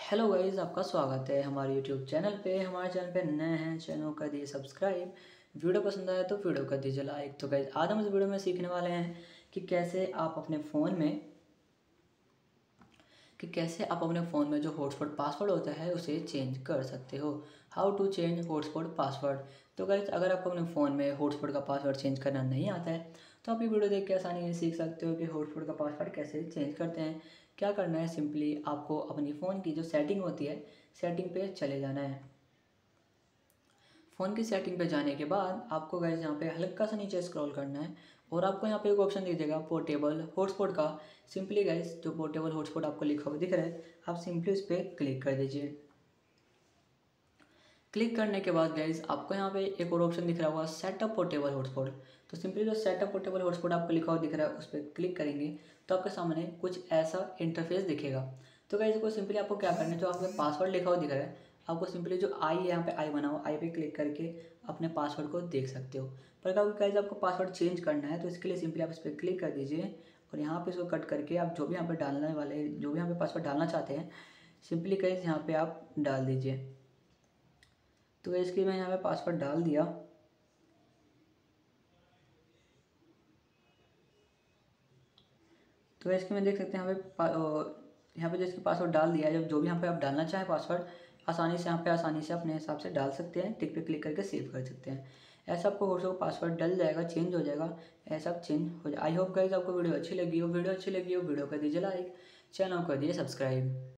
Hello guys, आपका स्वागत है हमारे यूट्यूब चैनल पे। हमारे चैनल पे नए हैं, चैनल कर दिए सब्सक्राइब। वीडियो पसंद आया तो वीडियो कर दीजिए लाइक। तो गाइस आज हम इस वीडियो में सीखने वाले हैं कि कैसे आप अपने फ़ोन में जो हॉटस्पॉट पासवर्ड होता है उसे चेंज कर सकते हो। How to change hotspot password. तो गाइस अगर आपको अपने फ़ोन में हॉटस्पॉट का पासवर्ड चेंज करना नहीं आता है तो आप ये वीडियो देख के आसानी से सीख सकते हो कि हॉटस्पॉट का पासवर्ड कैसे चेंज करते हैं। क्या करना है, सिंपली आपको अपनी फ़ोन की जो सेटिंग होती है, सेटिंग पे चले जाना है। फ़ोन की सेटिंग पे जाने के बाद आपको गाइस यहाँ पे हल्का सा नीचे स्क्रॉल करना है और आपको यहाँ पे एक ऑप्शन दिख जाएगा पोर्टेबल हॉटस्पॉट का। सिंपली गाइस जो पोर्टेबल हॉटस्पॉट आपको लिखा हुआ दिख रहा है, आप सिंपली उस पर क्लिक कर दीजिए। क्लिक करने के बाद गाइस आपको यहाँ पे एक और ऑप्शन दिख रहा होगा सेटअप पोर्टेबल हॉटस्पॉट। तो सिंपली जो सेटअप पोर्टेबल हॉटस्पॉट आपको लिखा हुआ दिख रहा है उस पर क्लिक करेंगे तो आपके सामने कुछ ऐसा इंटरफेस दिखेगा। तो गाइस को सिंपली आपको क्या करना है, जो आपका पासवर्ड लिखा हुआ दिख रहा है आपको सिंपली जो आई है, यहाँ पे आई बना हुआ, आई पे क्लिक करके अपने पासवर्ड को देख सकते हो। पर अगर गाइस आपको पासवर्ड चेंज करना है तो इसके लिए सिंपली आप इस पर क्लिक कर दीजिए और यहाँ पे इसको कट करके आप जो भी यहाँ पे डालने वाले, जो भी यहाँ पे पासवर्ड डालना चाहते हैं, सिंपली गाइस यहाँ पे आप डाल दीजिए। तो इसके मैं यहाँ पे पासवर्ड डाल दिया। तो इसके में देख सकते हैं यहाँ पे जिसके पासवर्ड डाल दिया है, जब जो भी यहाँ पे आप डालना चाहें पासवर्ड आसानी से यहाँ पे आसानी से अपने हिसाब से डाल सकते हैं। टिक पे क्लिक करके सेव कर सकते हैं। ऐसा आपको हो पासवर्ड डल जाएगा, चेंज हो जाएगा, ऐसा चेंज हो जाए। आई होप गाइस आपको वीडियो अच्छी लगी हो। वीडियो कर दीजिए लाइक, चैनल को कर दीजिए सब्सक्राइब।